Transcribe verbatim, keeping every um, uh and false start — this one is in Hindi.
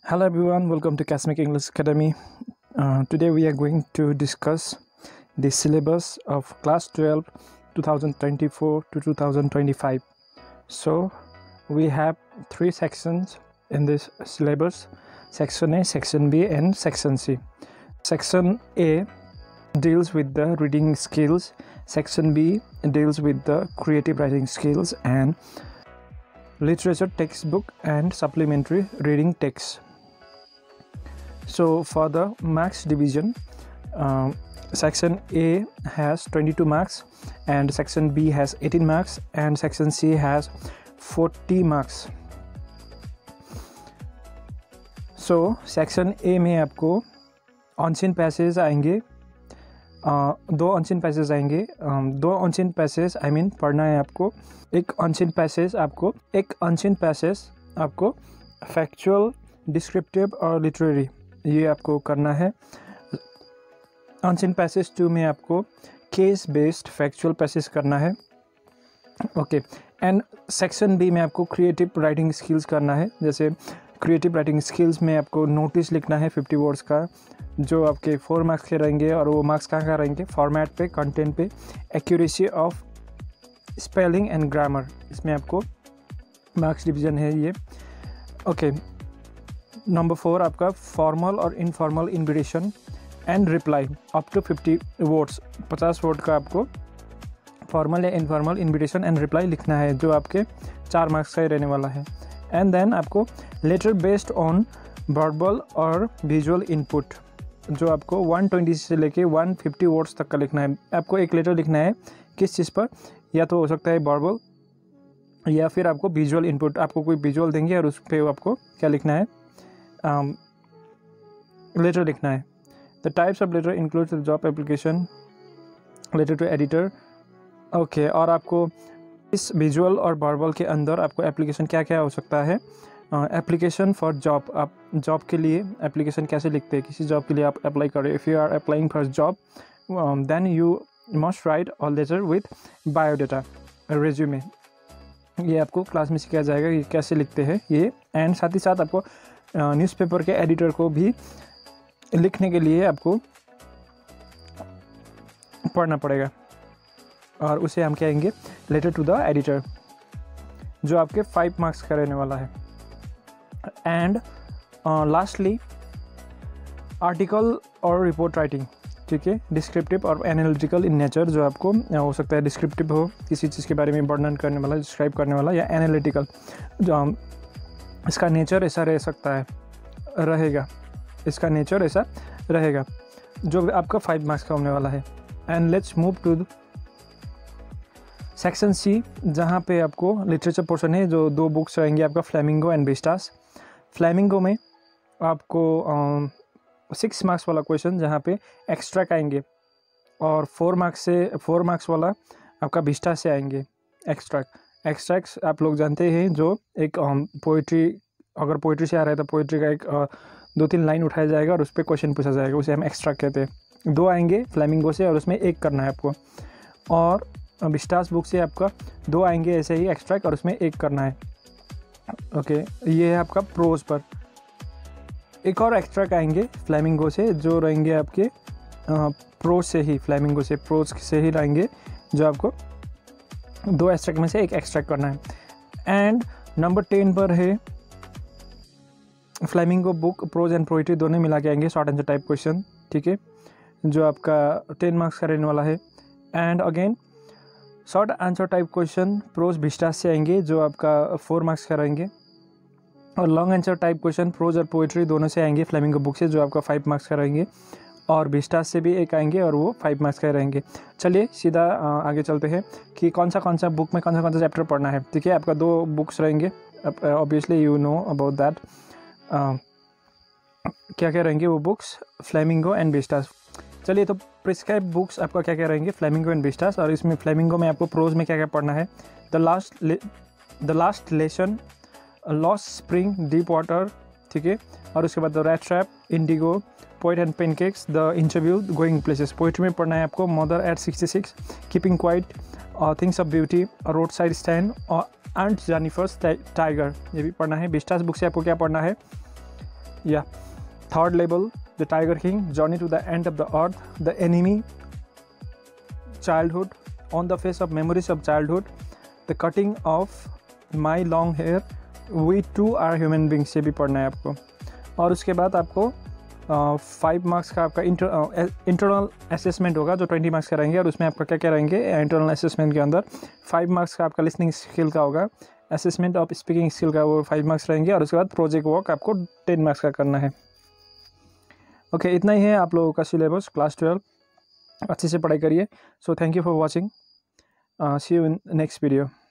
Hello everyone, welcome to Casmic English Academy. Uh, today we are going to discuss the syllabus of class twelve twenty twenty-four to two thousand twenty-five. So we have three sections in this syllabus: section A, section B and section C. Section A deals with the reading skills, section B deals with the creative writing skills and literature textbook and supplementary reading text. So for the marks division, um, section A has twenty-two marks and section B has eighteen marks and section C has forty marks. So section A में आपको ऑनचिन पैसेज आएंगे, uh, दो ऑनचिन पैसेज आएंगे um, दो ऑनचिन पैसेज आई मीन पढ़ना है आपको। एक ऑनचिन पैसेज आपको एक ऑनचिन पैसेज आपको फैक्चुअल, डिस्क्रिप्टिव और लिटरेरी, ये आपको करना है। ऑनचिन पैसेज टू में आपको केस बेस्ड फैक्चुअल पैसेज करना है। ओके, एंड सेक्शन बी में आपको क्रिएटिव राइटिंग स्किल्स करना है। जैसे क्रिएटिव राइटिंग स्किल्स में आपको नोटिस लिखना है फिफ्टी वर्ड्स का, जो आपके फोर मार्क्स के रहेंगे। और वो मार्क्स कहाँ कहाँ रहेंगे? फॉर्मेट पे, कंटेंट पे, accuracy of spelling and grammar, इसमें आपको मार्क्स डिवीजन है ये। ओके, नंबर फोर आपका फॉर्मल और informal invitation and reply up to fifty words, पचास वर्ड का आपको फॉर्मल या इनफॉर्मल इन्विटेशन एंड रिप्लाई लिखना है, जो आपके चार मार्क्स का ही रहने वाला है। एंड देन आपको लेटर बेस्ड ऑन वर्बल और विजुअल इनपुट, जो आपको वन ट्वेंटी से लेके वन फिफ्टी वर्ड्स तक का लिखना है। आपको एक लेटर लिखना है किस चीज़ पर, या तो हो सकता है वर्बल या फिर आपको विजुअल इनपुट, आपको कोई विजुअल देंगे और उस पर आपको क्या लिखना है, लेटर um, लिखना है। The types of letter includes job application, letter to editor. Okay, और आपको इस विजुअल और वर्बल के अंदर आपको एप्लीकेशन क्या क्या हो सकता है? एप्लीकेशन फॉर जॉब, आप जॉब के लिए एप्लीकेशन कैसे लिखते हैं? किसी जॉब के लिए आप अप्लाई करें, if you are applying for job then you must write a letter with biodata, resume. ये आपको क्लास में सिखाया जाएगा ये कैसे लिखते हैं ये। एंड साथ ही साथ आपको न्यूज़पेपर के एडिटर को भी लिखने के लिए आपको पढ़ना पड़ेगा, और उसे हम कहेंगे लेटर टू द एडिटर, जो आपके फाइव मार्क्स का रहने वाला है। एंड लास्टली आर्टिकल और रिपोर्ट राइटिंग, ठीक है, डिस्क्रिप्टिव और एनालिटिकल इन नेचर, जो आपको हो सकता है डिस्क्रिप्टिव हो, किसी चीज़ के बारे में वर्णन करने वाला, डिस्क्राइब करने वाला, या एनालिटिकल, जो इसका नेचर ऐसा रह सकता है रहेगा इसका नेचर ऐसा रहेगा, जो आपका फाइव मार्क्स का होने वाला है। And let's move to section C, जहाँ पे आपको लिटरेचर पोर्शन है, जो दो बुक्स रहेंगे आपका, फ्लेमिंगो एंड विस्टास। फ्लेमिंगो में आपको सिक्स मार्क्स वाला क्वेश्चन, जहाँ पे एक्स्ट्रैक्ट आएंगे, और फोर मार्क्स से फोर मार्क्स वाला आपका विस्टा से आएंगे एक्स्ट्रैक्ट। एक्स्ट्रैक्ट्स आप लोग जानते हैं, जो एक पोइट्री, अगर पोइट्री से आ रहा है तो पोइट्री का एक दो तीन लाइन उठाया जाएगा और उस पर क्वेश्चन पूछा जाएगा, उसे हम एक्स्ट्रैक्ट कहते हैं। दो आएंगे फ्लेमिंगो से और उसमें एक करना है आपको, और विस्टास बुक से आपका दो आएंगे ऐसे ही एक्स्ट्रैक्ट और उसमें एक करना है। ओके, ये है आपका प्रोज पर। एक और एक्स्ट्रैक्ट आएंगे फ्लेमिंगो से, जो रहेंगे आपके प्रोज से ही, फ्लेमिंगो से प्रोज से ही लाएंगे, जो आपको दो एक्स्ट्रैक्ट में से एक एक्स्ट्रैक्ट करना है। एंड नंबर टेन पर है Flamingo book, prose and poetry दोनों मिला के आएंगे, शॉर्ट आंसर टाइप क्वेश्चन, ठीक है, जो आपका टेन मार्क्स का रहने वाला है। And again short answer type question prose Vistas से आएंगे, जो आपका फोर मार्क्स का रहेंगे, और long answer type question prose और पोइट्री दोनों से आएंगे फ्लेमिंगो बुक से, जो आपका फाइव मार्क्स का रहेंगे, और विस्टास से भी एक आएंगे और वो फाइव मार्क्स का रहेंगे। चलिए सीधा आगे चलते हैं कि कौन सा कौन सा बुक में कौन सा कौन सा चैप्टर पढ़ना है, ठीक है। आपका दो बुक्स रहेंगे, obviously you know about that, क्या क्या रहेंगे वो बुक्स, फ्लेमिंगो एंड विस्टास। चलिए, तो प्रिस्क्राइब बुक्स आपका क्या क्या रहेंगे, फ्लेमिंगो एंड विस्टास। और इसमें फ्लेमिंगो में आपको प्रोज में क्या क्या पढ़ना है, the last the last lesson, lost spring, deep water, ठीक है। और उसके बाद the rat trap, Indigo, poet and pancakes, the interview, going places. Poetry में पढ़ना है आपको mother at sixty six, keeping quiet, things of beauty, roadside stand, और आंट जेनिफर्स टाइगर, ये भी पढ़ना है। विस्टास बुक से आपको क्या पढ़ना है, या third level the tiger king, journey to the end of the earth, the enemy, childhood, on the face of memories of childhood, the cutting of my long hair, we too are human beings, ये भी पढ़ना है आपको। और उसके बाद आपको फाइव मार्क्स का आपका इंटर इंटरनल असेसमेंट होगा जो ट्वेंटी मार्क्स का रहेंगे, और उसमें आपका क्या क्या रहेंगे इंटरनल असेसमेंट के अंदर। फाइव मार्क्स का आपका लिसनिंग स्किल का होगा, असेसमेंट ऑफ स्पीकिंग स्किल का वो फाइव मार्क्स रहेंगे, और उसके बाद प्रोजेक्ट वर्क आपको टेन मार्क्स का करना है। ओके, इतना ही है आप लोगों का सिलेबस क्लास ट्वेल्व, अच्छे से पढ़ाई करिए। So thank you for watching, see you in next video.